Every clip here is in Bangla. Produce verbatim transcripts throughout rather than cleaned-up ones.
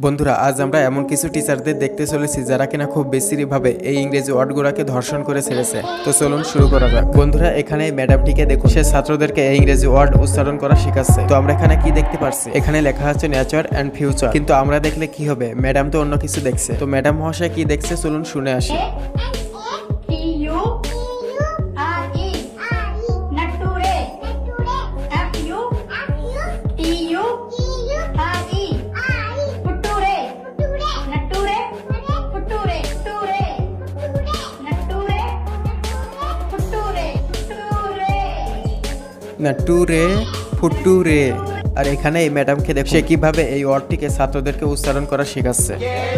বন্ধুরা আজ আমরা এমন কিছু টিচারদের দেখতে চলেছি যারা কিনা খুব বেশিরভাবে এই ইংরেজি ওয়ার্ডগুলোকে ধর্ষণ করে ছেড়েছে। তো চলুন শুরু করা যাক। বন্ধুরা এখানে ম্যাডামটিকে দেখুন, সে ছাত্রদেরকে এই ইংরেজি ওয়ার্ড উচ্চারণ করা শেখাচ্ছে। তো আমরা এখানে কি দেখতে পারছি, এখানে লেখা আছে নেচার এন্ড ফিউচার, কিন্তু আমরা দেখলে কি হবে, ম্যাডাম তো অন্য কিছু দেখছে। তো ম্যাডাম মহাশয় কি দেখছে চলুন শুনে আসি। নাটুরে ফুটুরে। আর এখানে এই ম্যাডামকে দেখো, সে কিভাবে এই ওয়ার্ডটিকে ছাত্রদেরকে উচ্চারণ করা শেখাচ্ছে।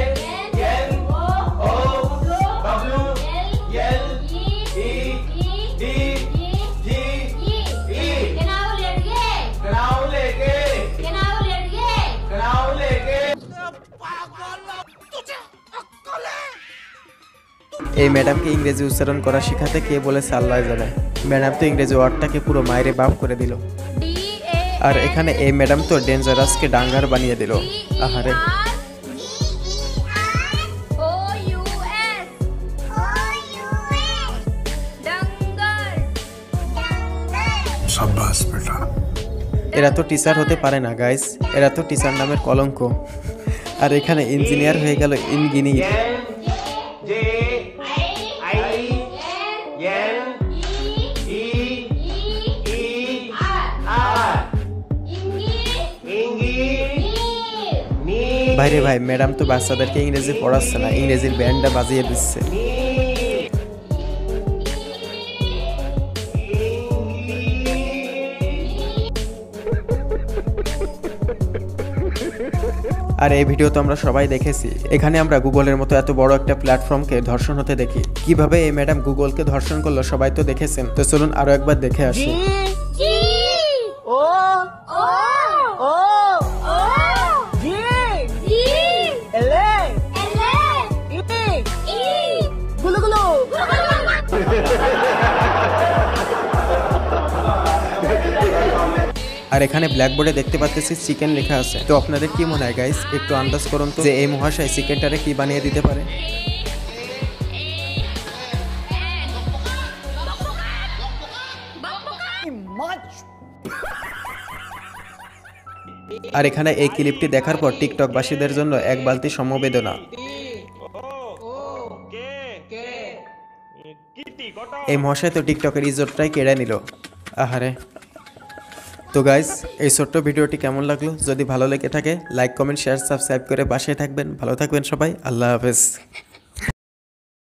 এই ম্যাডামকে ইংরেজি উচ্চারণ করা শেখাতে কে বলেছে আল্লাহ জানে। ম্যাডাম তো ইংরেজি ওয়ার্ডটাকে পুরো মাইরে বাপ করে দিল। আর এখানে এই ম্যাডাম তো ডেঞ্জারাসকে ডাঙ্গার বানিয়ে দিল। আহারে এরা তো টিচার হতে পারে না গাইস, এরা তো টিচার নামের কলঙ্ক। আর এখানে ইঞ্জিনিয়ার হয়ে গেল ইঞ্জিনিয়ার। ভাইরে ভাই, ম্যাডাম তো বাচ্চাদেরকে ইংরেজি পড়াচ্ছে না, ইংরেজির ব্যান্ডটা বাজিয়ে দিচ্ছে। আর এই ভিডিও তো আমরা সবাই দেখেছি। এখানে আমরা গুগলের মতো এত বড় একটা প্ল্যাটফর্মকে ধর্ষণ হতে দেখি। কিভাবে এই ম্যাডাম গুগলকে ধর্ষণ করলো সবাই তো দেখেছেন। তো চলুন আরো একবার দেখে আসি। আর এখানে ব্ল্যাকবোর্ডে দেখতে পাচ্ছি চিকেন লেখা আছে। তো আপনাদের কি মনে হয় গাইস, একটু আন্দাজ করুন তো যে এই মহাশয় চিকেনটারে কি বানিয়ে দিতে পারে। আর এখানে এই ক্লিপটি দেখার পর টিকটকবাসীদের জন্য এক বালতি সমবেদনা। এই মহাশয় তো টিকটকের ইজ্জতটাই কেড়ে নিল। আহারে। তো গাইস এই ছোট্ট ভিডিওটি কেমন লাগলো, যদি ভালো লেগে থাকে লাইক কমেন্ট শেয়ার সাবস্ক্রাইব করে পাশে থাকবেন। ভালো থাকবেন সবাই, আল্লাহ হাফেজ।